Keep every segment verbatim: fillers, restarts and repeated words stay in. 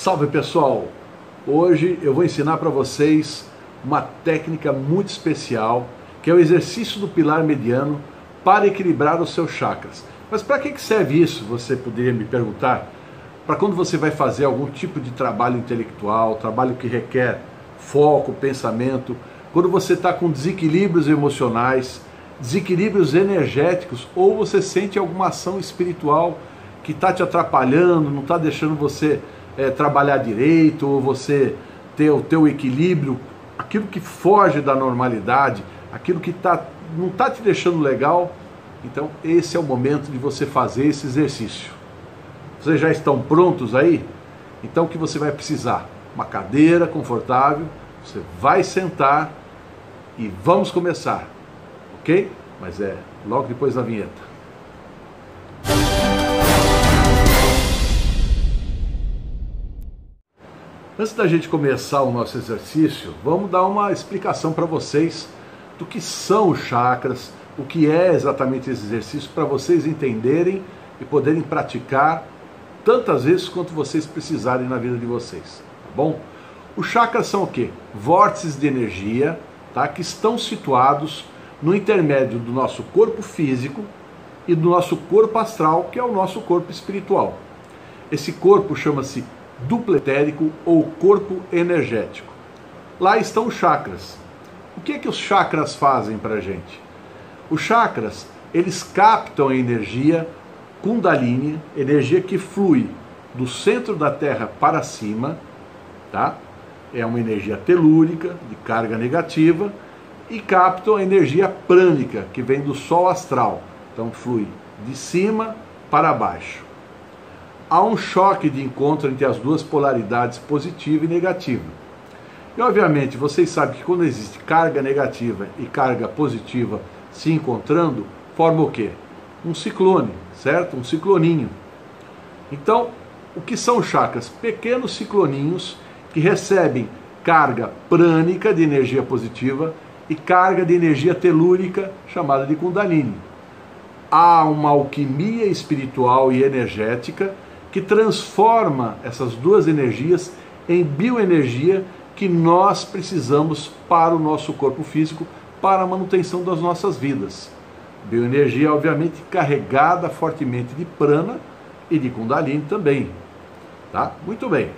Salve pessoal! Hoje eu vou ensinar para vocês uma técnica muito especial, que é o exercício do pilar mediano para equilibrar os seus chakras. Mas para que serve isso? Você poderia me perguntar. Para quando você vai fazer algum tipo de trabalho intelectual, trabalho que requer foco, pensamento, quando você está com desequilíbrios emocionais, desequilíbrios energéticos, ou você sente alguma ação espiritual que está te atrapalhando, não está deixando você é, trabalhar direito, ou você ter o teu equilíbrio, aquilo que foge da normalidade, aquilo que tá, não está te deixando legal. Então esse é o momento de você fazer esse exercício. Vocês já estão prontos aí? Então o que você vai precisar? Uma cadeira confortável, você vai sentar e vamos começar, ok? Mas é logo depois da vinheta. Antes da gente começar o nosso exercício, vamos dar uma explicação para vocês do que são os chakras, o que é exatamente esse exercício, para vocês entenderem e poderem praticar tantas vezes quanto vocês precisarem na vida de vocês, tá bom? Os chakras são o quê? Vórtices de energia, tá? Que estão situados no intermédio do nosso corpo físico e do nosso corpo astral, que é o nosso corpo espiritual. Esse corpo chama-se duplo etérico ou corpo energético. Lá estão os chakras. O que é que os chakras fazem para a gente? Os chakras, eles captam a energia Kundalini, energia que flui do centro da Terra para cima, tá? É uma energia telúrica, de carga negativa, e captam a energia prânica, que vem do Sol astral. Então flui de cima para baixo. Há um choque de encontro entre as duas polaridades, positiva e negativa. E obviamente vocês sabem que quando existe carga negativa e carga positiva se encontrando, forma o quê? Um ciclone, certo? Um cicloninho. Então, o que são chakras? Pequenos cicloninhos que recebem carga prânica de energia positiva e carga de energia telúrica, chamada de Kundalini. Há uma alquimia espiritual e energética que transforma essas duas energias em bioenergia que nós precisamos para o nosso corpo físico, para a manutenção das nossas vidas. Bioenergia, obviamente, carregada fortemente de prana e de Kundalini também. Tá? Muito bem.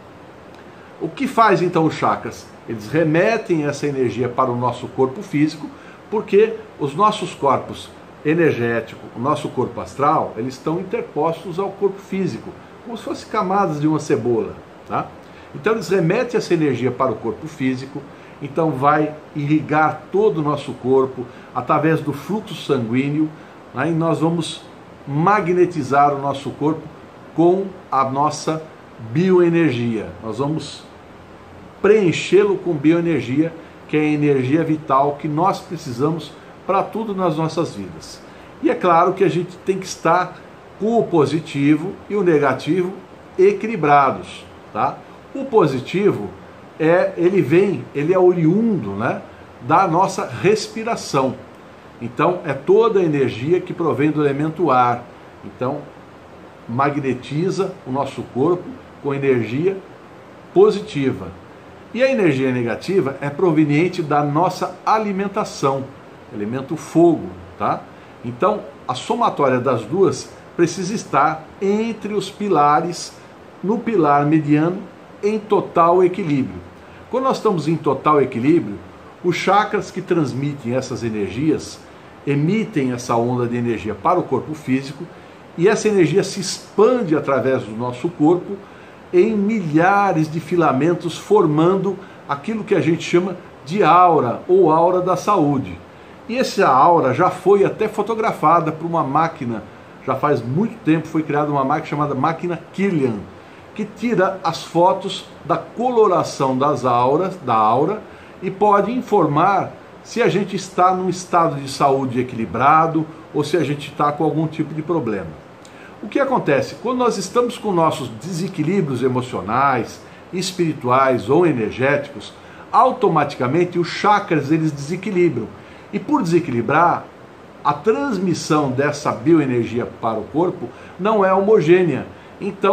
O que faz então os chakras? Eles remetem essa energia para o nosso corpo físico, porque os nossos corpos energético, o nosso corpo astral, eles estão interpostos ao corpo físico, como se fossem camadas de uma cebola, tá? Então eles remetem essa energia para o corpo físico, então vai irrigar todo o nosso corpo através do fluxo sanguíneo, né? E nós vamos magnetizar o nosso corpo com a nossa bioenergia. Nós vamos preenchê-lo com bioenergia, que é a energia vital que nós precisamos para tudo nas nossas vidas. E é claro que a gente tem que estar com o positivo e o negativo equilibrados, tá? O positivo é, ele vem, ele é oriundo, né, da nossa respiração. Então é toda a energia que provém do elemento ar. Então magnetiza o nosso corpo com energia positiva. E a energia negativa é proveniente da nossa alimentação, elemento fogo, tá? Então, a somatória das duas precisa estar entre os pilares, no pilar mediano, em total equilíbrio. Quando nós estamos em total equilíbrio, os chakras que transmitem essas energias emitem essa onda de energia para o corpo físico e essa energia se expande através do nosso corpo em milhares de filamentos, formando aquilo que a gente chama de aura ou aura da saúde. E essa aura já foi até fotografada por uma máquina, já faz muito tempo foi criada uma máquina chamada máquina Kirlian, que tira as fotos da coloração das auras, da aura, e pode informar se a gente está num estado de saúde equilibrado ou se a gente está com algum tipo de problema. O que acontece? Quando nós estamos com nossos desequilíbrios emocionais, espirituais ou energéticos, automaticamente os chakras eles desequilibram. E por desequilibrar, a transmissão dessa bioenergia para o corpo não é homogênea. Então,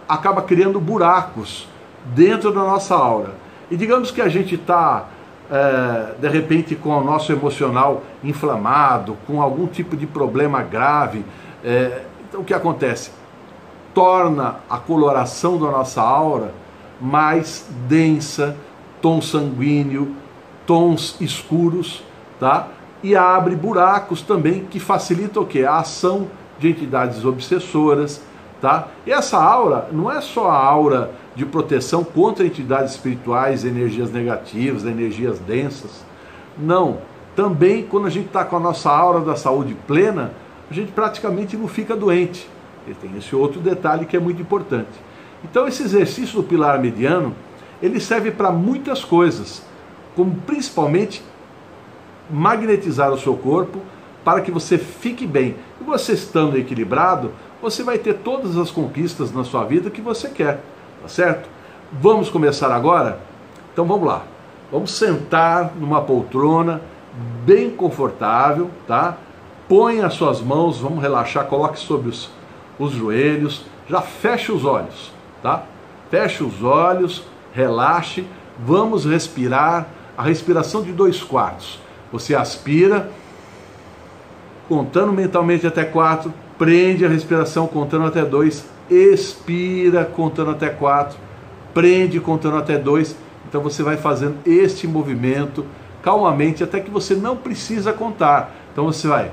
acaba criando buracos dentro da nossa aura. E digamos que a gente está, é, de repente, com o nosso emocional inflamado, com algum tipo de problema grave. É, então o que acontece? Torna a coloração da nossa aura mais densa, tom sanguíneo, tons escuros, tá? E abre buracos também que facilitam o quê? A ação de entidades obsessoras, tá? E essa aura não é só a aura de proteção contra entidades espirituais, energias negativas, energias densas. Não. Também quando a gente está com a nossa aura da saúde plena, a gente praticamente não fica doente. E tem esse outro detalhe que é muito importante. Então esse exercício do pilar mediano, ele serve para muitas coisas, como principalmente magnetizar o seu corpo para que você fique bem. E você estando equilibrado, você vai ter todas as conquistas na sua vida que você quer, tá certo? Vamos começar agora? Então vamos lá. Vamos sentar numa poltrona bem confortável, tá? Põe as suas mãos, vamos relaxar, coloque sobre os, os joelhos, já feche os olhos, tá? Feche os olhos, relaxe, vamos respirar a respiração de dois quartos. Você aspira, contando mentalmente até quatro, prende a respiração contando até dois, expira contando até quatro, prende contando até dois. Então você vai fazendo este movimento calmamente até que você não precisa contar. Então você vai.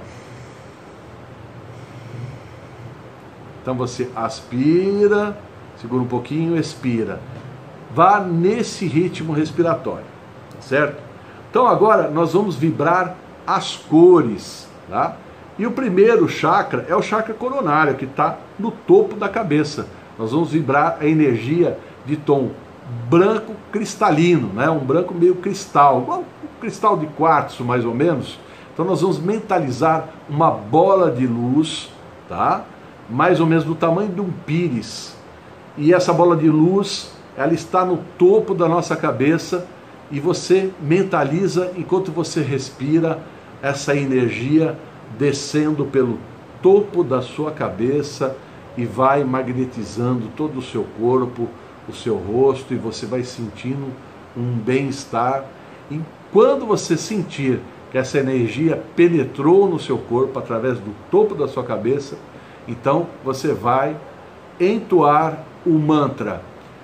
Então você aspira, segura um pouquinho, expira. Vá nesse ritmo respiratório, tá certo? Então agora nós vamos vibrar as cores, tá? E o primeiro chakra é o chakra coronário, que está no topo da cabeça. Nós vamos vibrar a energia de tom branco cristalino, né? Um branco meio cristal, igual um cristal de quartzo mais ou menos. Então nós vamos mentalizar uma bola de luz, tá? Mais ou menos do tamanho de um pires. E essa bola de luz, ela está no topo da nossa cabeça e você mentaliza enquanto você respira essa energia descendo pelo topo da sua cabeça e vai magnetizando todo o seu corpo, o seu rosto, e você vai sentindo um bem-estar. E quando você sentir que essa energia penetrou no seu corpo através do topo da sua cabeça, então você vai entoar o mantra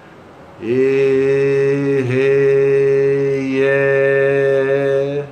E, Re, Ye,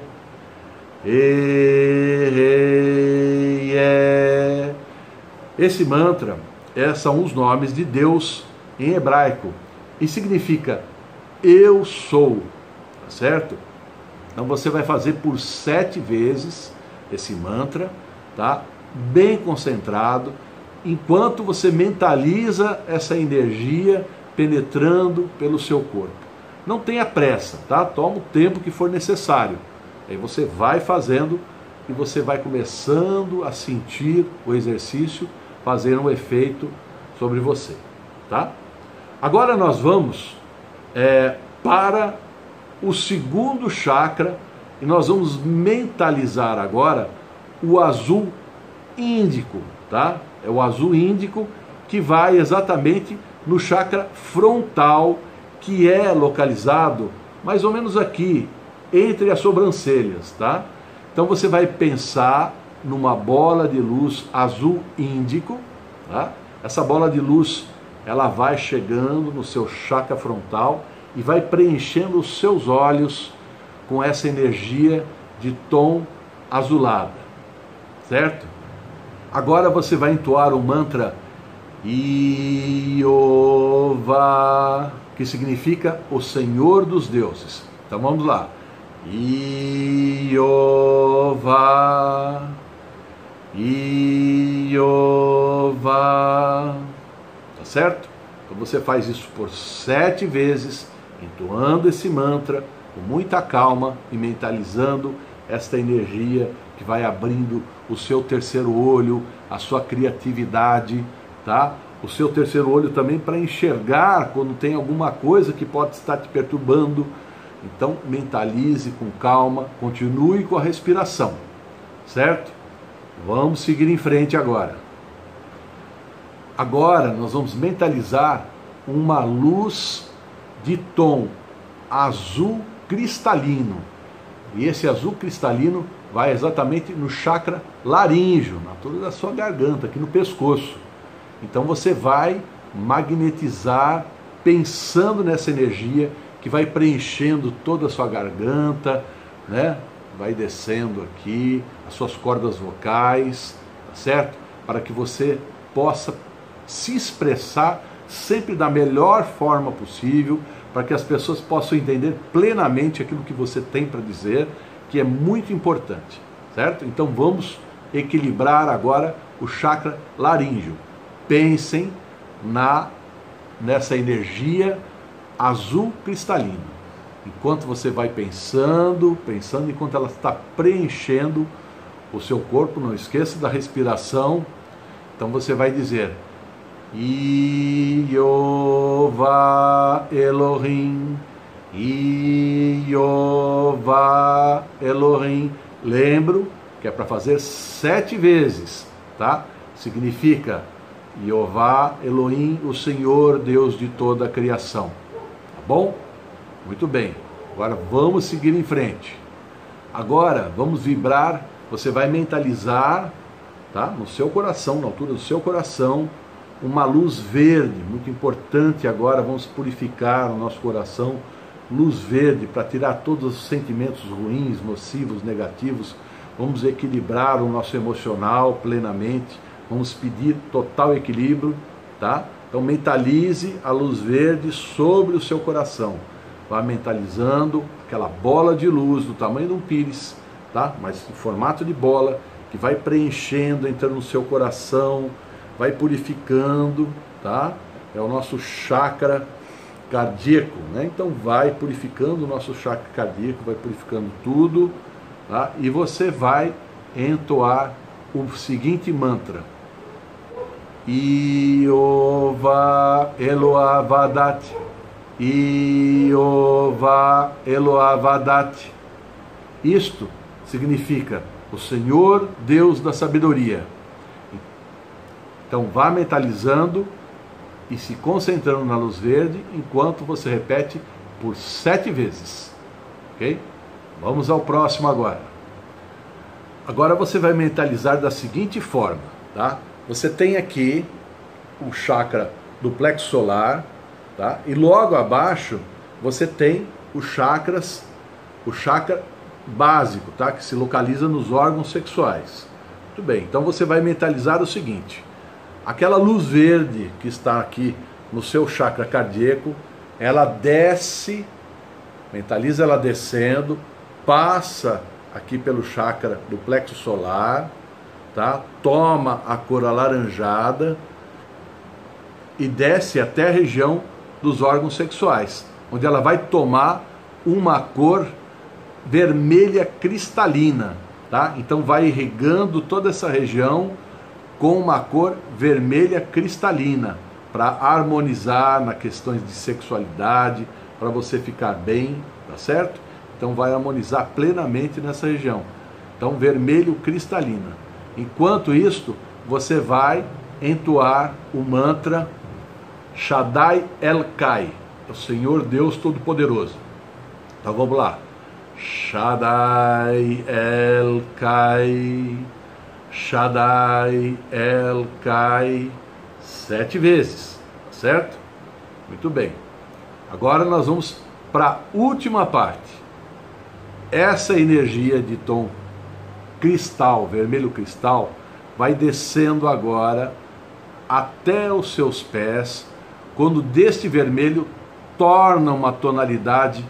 E, Re, Ye. Esse mantra é, são os nomes de Deus em hebraico e significa eu sou, tá certo? Então você vai fazer por sete vezes esse mantra, tá? Bem concentrado, enquanto você mentaliza essa energia penetrando pelo seu corpo. Não tenha pressa, tá? Toma o tempo que for necessário. Aí você vai fazendo e você vai começando a sentir o exercício fazendo um efeito sobre você, tá? Agora nós vamos é, para o segundo chakra e nós vamos mentalizar agora o azul índico, tá? É o azul índico que vai exatamente no chakra frontal, que é localizado mais ou menos aqui, entre as sobrancelhas, tá? Então você vai pensar numa bola de luz azul índico, tá? Essa bola de luz, ela vai chegando no seu chakra frontal e vai preenchendo os seus olhos com essa energia de tom azulada, certo? Agora você vai entoar o mantra Iova, que significa o Senhor dos Deuses. Então vamos lá. Iova, Iova, tá certo? Então você faz isso por sete vezes, entoando esse mantra com muita calma e mentalizando esta energia que vai abrindo o seu terceiro olho, a sua criatividade, tá? O seu terceiro olho também para enxergar quando tem alguma coisa que pode estar te perturbando. Então mentalize com calma, continue com a respiração, certo? Vamos seguir em frente agora. Agora nós vamos mentalizar uma luz de tom azul cristalino. E esse azul cristalino vai exatamente no chakra laríngeo, na altura da sua garganta, aqui no pescoço. Então você vai magnetizar pensando nessa energia que vai preenchendo toda a sua garganta, né? Vai descendo aqui as suas cordas vocais, tá certo? Para que você possa se expressar sempre da melhor forma possível, para que as pessoas possam entender plenamente aquilo que você tem para dizer, que é muito importante, certo? Então vamos equilibrar agora o chakra laríngeo. Pensem na nessa energia azul cristalina. Enquanto você vai pensando, pensando, enquanto ela está preenchendo o seu corpo, não esqueça da respiração. Então você vai dizer: Yehovah Elohim, Yehovah Elohim. Lembro que é para fazer sete vezes, tá? Significa Yehovah Elohim, o Senhor Deus de toda a criação. Tá bom? Muito bem. Agora vamos seguir em frente. Agora vamos vibrar. Você vai mentalizar, tá? No seu coração, na altura do seu coração, uma luz verde, muito importante. Agora vamos purificar o nosso coração, luz verde, para tirar todos os sentimentos ruins, nocivos, negativos. Vamos equilibrar o nosso emocional plenamente, vamos pedir total equilíbrio, tá? Então mentalize a luz verde sobre o seu coração, vá mentalizando aquela bola de luz do tamanho de um pires, tá? Mas em formato de bola, que vai preenchendo, entrando no seu coração, vai purificando, tá? É o nosso chakra cardíaco, né? Então vai purificando o nosso chakra cardíaco, vai purificando tudo, tá? E você vai entoar o seguinte mantra: Yehovah Elohavadat, Yehovah Elohavadat. Isto significa o Senhor Deus da sabedoria. Então vá mentalizando e se concentrando na luz verde, enquanto você repete por sete vezes, ok? Vamos ao próximo agora. Agora você vai mentalizar da seguinte forma, tá? Você tem aqui o chakra do plexo solar, tá? E logo abaixo você tem os chakras, o chakra básico, tá? Que se localiza nos órgãos sexuais. Muito bem, então você vai mentalizar o seguinte: aquela luz verde que está aqui no seu chakra cardíaco, ela desce, mentaliza ela descendo, passa aqui pelo chakra do plexo solar, tá? Toma a cor alaranjada e desce até a região dos órgãos sexuais, onde ela vai tomar uma cor vermelha cristalina, tá? Então vai irrigando toda essa região com uma cor vermelha cristalina, para harmonizar nas questões de sexualidade, para você ficar bem, tá certo? Então vai harmonizar plenamente nessa região. Então vermelho cristalina. Enquanto isto, você vai entoar o mantra Shaddai El-Kai, o Senhor Deus Todo-Poderoso. Então vamos lá. Shaddai El-Kai, Shaddai El-Kai, sete vezes, certo? Muito bem. Agora nós vamos para a última parte. Essa energia de tom cristal, vermelho cristal, vai descendo agora até os seus pés, quando deste vermelho torna uma tonalidade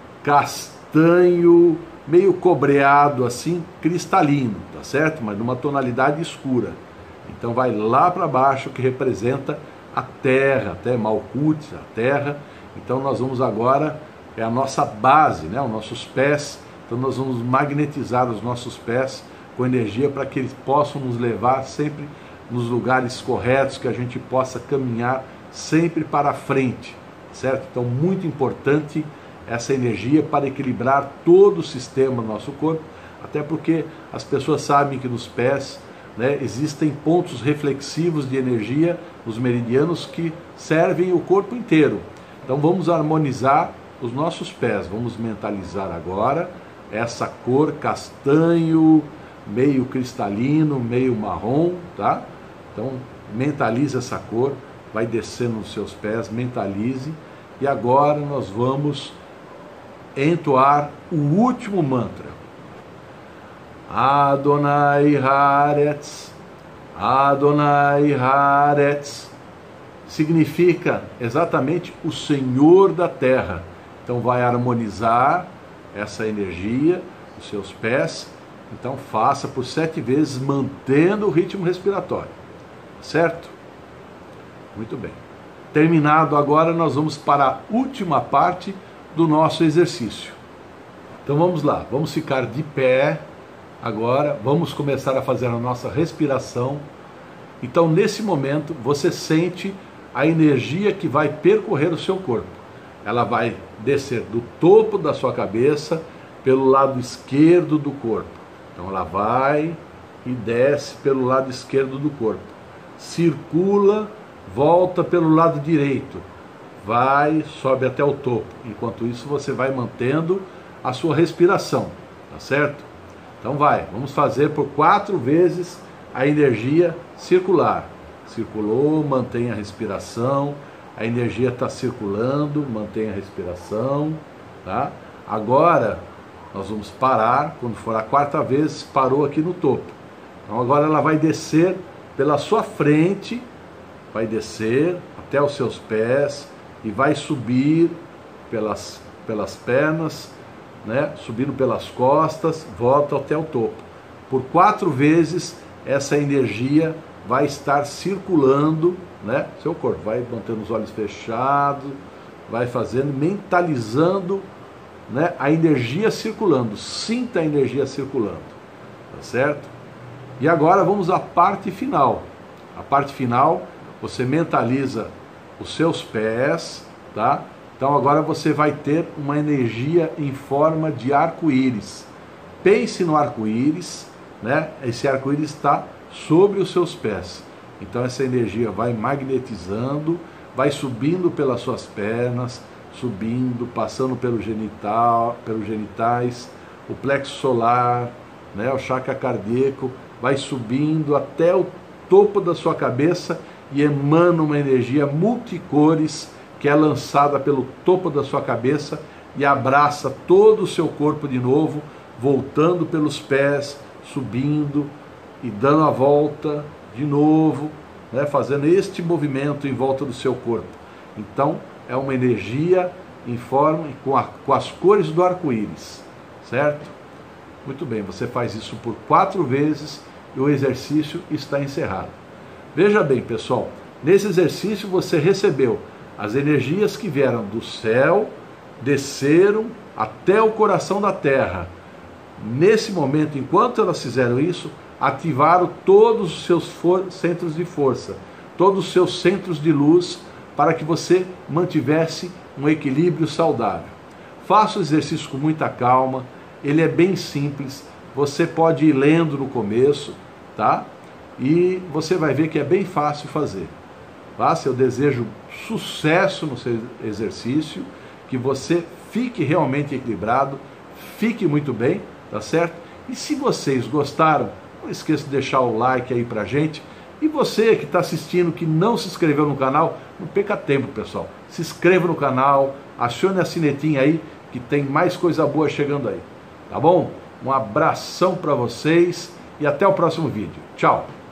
castanho, meio cobreado assim, cristalino, tá certo? Mas numa tonalidade escura. Então vai lá para baixo, que representa a terra, até Malkut, a terra. Então nós vamos agora, é a nossa base, né? Os nossos pés. Então nós vamos magnetizar os nossos pés com energia para que eles possam nos levar sempre nos lugares corretos, que a gente possa caminhar sempre para frente, certo? Então muito importante essa energia para equilibrar todo o sistema do nosso corpo, até porque as pessoas sabem que nos pés né, existem pontos reflexivos de energia, os meridianos, que servem o corpo inteiro. Então vamos harmonizar os nossos pés, vamos mentalizar agora essa cor castanho, meio cristalino, meio marrom, tá? Então mentalize essa cor, vai descendo nos seus pés, mentalize, e agora nós vamos entoar o último mantra. Adonai Haaretz, Adonai Haaretz, significa exatamente o Senhor da Terra. Então vai harmonizar essa energia dos seus pés. Então faça por sete vezes, mantendo o ritmo respiratório, certo? Muito bem. Terminado agora, nós vamos para a última parte do nosso exercício. Então vamos lá, vamos ficar de pé agora, vamos começar a fazer a nossa respiração. Então nesse momento você sente a energia que vai percorrer o seu corpo. Ela vai descer do topo da sua cabeça pelo lado esquerdo do corpo. Então ela vai e desce pelo lado esquerdo do corpo. Circula, volta pelo lado direito. Vai, sobe até o topo. Enquanto isso você vai mantendo a sua respiração, tá certo? Então vai, vamos fazer por quatro vezes a energia circular. Circulou, mantém a respiração, a energia está circulando, mantém a respiração, tá? Agora nós vamos parar, quando for a quarta vez, parou aqui no topo. Então agora ela vai descer pela sua frente, vai descer até os seus pés e vai subir pelas, pelas pernas, né? Subindo pelas costas, volta até o topo. Por quatro vezes essa energia vai estar circulando, né, seu corpo. Vai mantendo os olhos fechados, vai fazendo, mentalizando, né, a energia circulando. Sinta a energia circulando, tá certo? E agora vamos à parte final. A parte final, você mentaliza os seus pés, tá? Então agora você vai ter uma energia em forma de arco-íris. Pense no arco-íris, né? Esse arco-íris está sobre os seus pés. Então essa energia vai magnetizando, vai subindo pelas suas pernas, subindo, passando pelo genital, pelos genitais, o plexo solar, né, o chakra cardíaco, vai subindo até o topo da sua cabeça e emana uma energia multicores que é lançada pelo topo da sua cabeça e abraça todo o seu corpo de novo, voltando pelos pés, subindo e dando a volta de novo, né, fazendo este movimento em volta do seu corpo. Então é uma energia em forma com, a, com as cores do arco-íris, certo? Muito bem, você faz isso por quatro vezes e o exercício está encerrado. Veja bem, pessoal, nesse exercício você recebeu as energias que vieram do céu, desceram até o coração da Terra. Nesse momento, enquanto elas fizeram isso, ativaram todos os seus centros de força, todos os seus centros de luz, para que você mantivesse um equilíbrio saudável. Faça o exercício com muita calma, ele é bem simples, você pode ir lendo no começo, tá? E você vai ver que é bem fácil fazer. Faça, eu desejo sucesso no seu exercício, que você fique realmente equilibrado, fique muito bem, tá certo? E se vocês gostaram, não esqueça de deixar o like aí pra gente. E você que está assistindo, que não se inscreveu no canal, não perca tempo, pessoal. Se inscreva no canal, acione a sinetinha aí, que tem mais coisa boa chegando aí. Tá bom? Um abração para vocês e até o próximo vídeo. Tchau!